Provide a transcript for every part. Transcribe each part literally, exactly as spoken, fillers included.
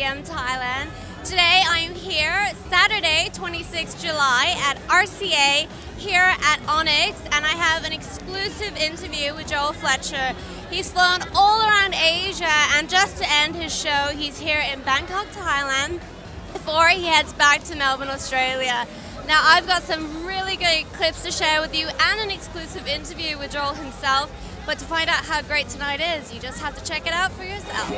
M Thailand. Today I'm here, Saturday, twenty-sixth of July at R C A here at Onyx, and I have an exclusive interview with Joel Fletcher. He's flown all around Asia, and just to end his show, he's here in Bangkok, Thailand, before he heads back to Melbourne, Australia. Now, I've got some really good clips to share with you and an exclusive interview with Joel himself, but to find out how great tonight is, you just have to check it out for yourself.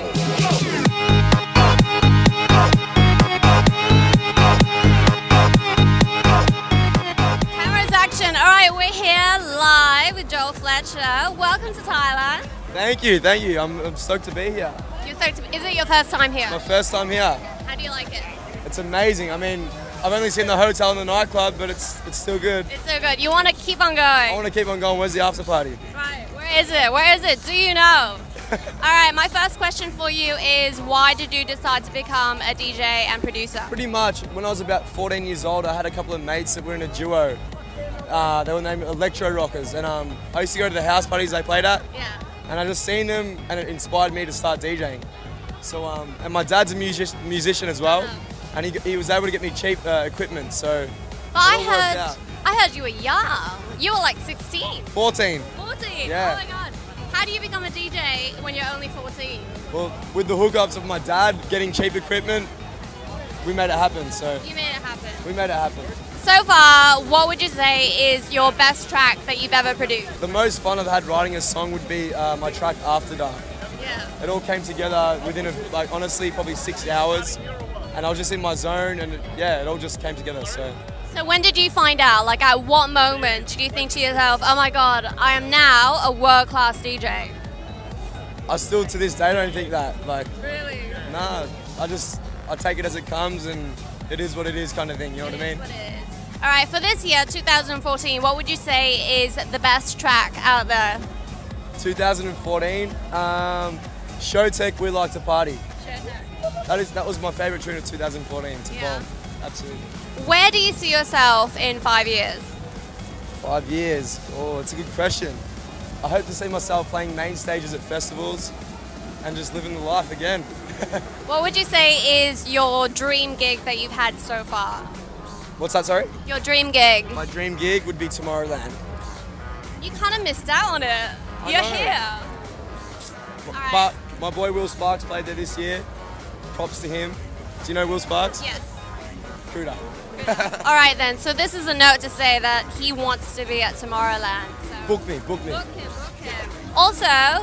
Cameras action. All right, we're here live with Joel Fletcher. Welcome to Thailand. Thank you, thank you. I'm, I'm stoked to be here. You're stoked to be, is it your first time here? My first time here. How do you like it? It's amazing. I mean, I've only seen the hotel and the nightclub, but it's it's still good. It's so good. You want to keep on going? I want to keep on going. Where's the after party? Right, where is it? Where is it? Do you know? All right, my first question for you is, why did you decide to become a D J and producer? Pretty much, when I was about fourteen years old, I had a couple of mates that were in a duo. Uh, they were named Electro Rockers, and um, I used to go to the house parties they played at. Yeah. And I just seen them, and it inspired me to start DJing. So, um, and my dad's a music musician as well. Uh-huh. And he, he was able to get me cheap uh, equipment, so But I it all worked heard, out. I heard you were young. You were like sixteen. fourteen. fourteen? Yeah. Oh my God. How do you become a D J when you're only fourteen? Well, with the hookups of my dad getting cheap equipment, we made it happen, so You made it happen. we made it happen. So far, what would you say is your best track that you've ever produced? The most fun I've had writing a song would be uh, my track After Dark. Yeah. It all came together within, a, like, honestly, probably six hours. And I was just in my zone, and it, yeah, it all just came together, so. So when did you find out? Like, at what moment did you think to yourself, oh my God, I am now a world-class D J? I still, to this day, don't think that. Like, Really? nah, I just, I take it as it comes, and it is what it is kind of thing, you know what I mean? What it is. All right, for this year, two thousand fourteen, what would you say is the best track out there? two thousand fourteen, um, Showtek, We Like to Party. That is that was my favourite tune of two thousand fourteen. To Yeah. bomb. Absolutely. Where do you see yourself in five years? Five years. Oh, it's a good question. I hope to see myself playing main stages at festivals and just living the life again. What would you say is your dream gig that you've had so far? What's that, sorry? Your dream gig? My dream gig would be Tomorrowland. You kind of missed out on it. I You're know. here. B- Alright. But my boy Will Sparks played there this year. Props to him. Do you know Will Sparks? Yes. Kuda. All right then, so this is a note to say that he wants to be at Tomorrowland. So. Book me, book me. Book him, book him. Also,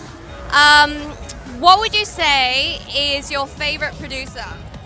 um, what would you say is your favorite producer?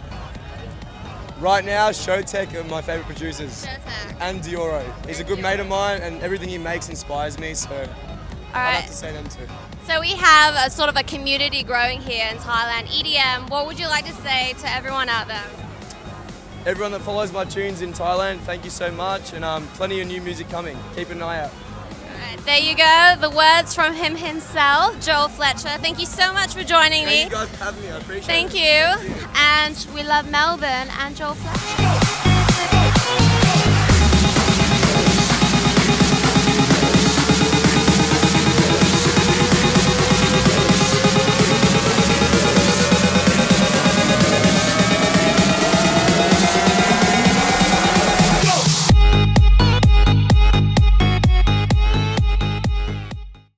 Right now, Showtek are my favourite producers. Showtek. And Dioro. He's a good mate of mine, and everything he makes inspires me, so All I'd right. have to say them too. So we have a sort of a community growing here in Thailand. E D M, what would you like to say to everyone out there? Everyone that follows my tunes in Thailand, thank you so much, and um, plenty of new music coming. Keep an eye out. All right, there you go, the words from him himself, Joel Fletcher. Thank you so much for joining Thank me. you guys for having me, I appreciate Thank it. you. And we love Melbourne and Joel Fletcher.